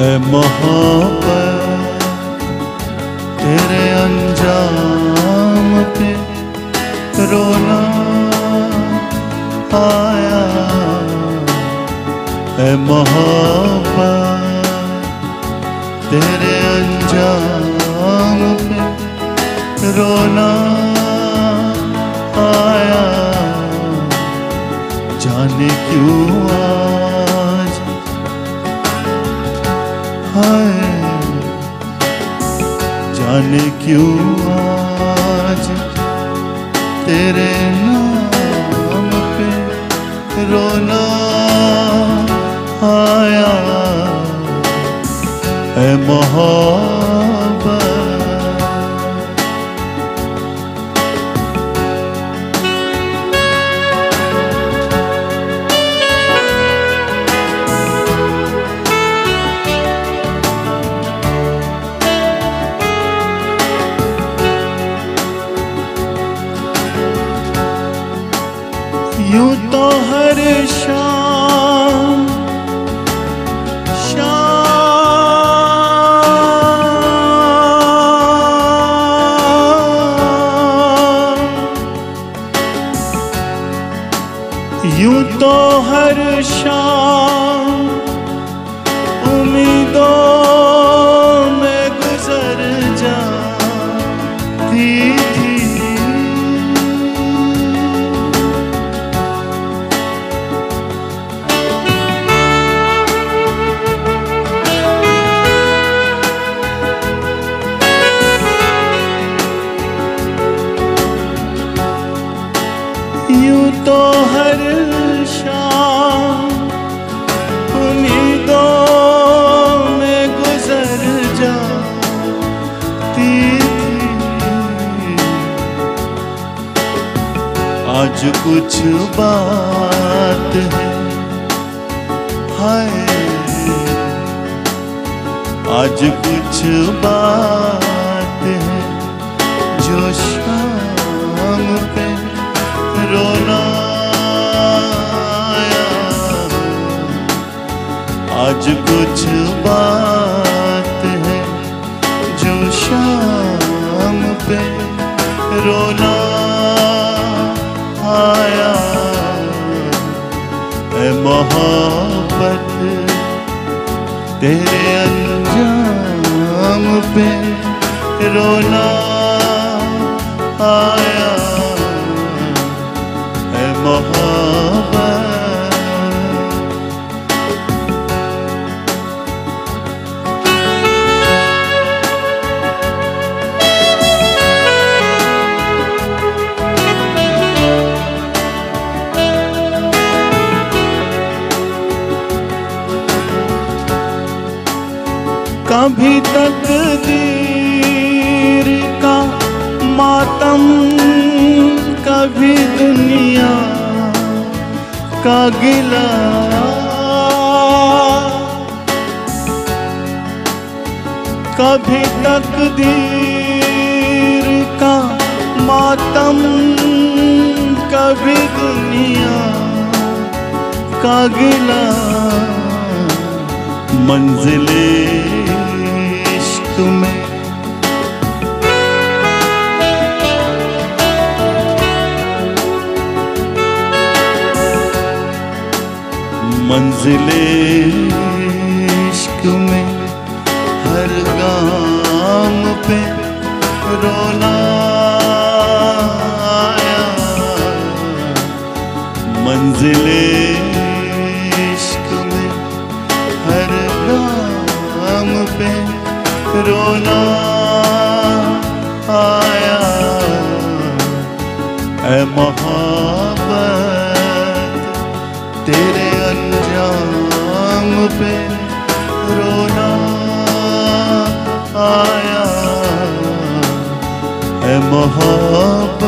ऐ मोहब्बत तेरे अंजाम पे रोना आया। ऐ मोहब्बत तेरे अंजाम पे रोना आया। जाने क्यों आज हाय, जाने क्यों आज तेरे नाम पे रोना आया। ऐ मोहब्बत यूं तो हर शाम यूं तो हर शाम उम्मीदों में गुजर जाती थी। यूं तो हर शाम उम्मीदों में गुजर जाती थी। आज कुछ बात है हाय, आज कुछ बात है जो शाम पे रोना आया। आज कुछ बात है जो शाम पे रोना आया। ऐ मोहब्बत तेरे अंजाम पे रोना आया। मोहब्बत कभी तकदीर का मातम, कभी दुनिया का गिला, कभी तकदीर का मातम, कभी दुनिया का गिला। मंजिले इश्क में मंजिले इश्क में हर गाम पे रोना आया। मंजिले इश्क में हर गाम पे रोना आया। ऐ मोहब्बत तेरे अंजाम पे रोना आया। ऐ मोहब्बत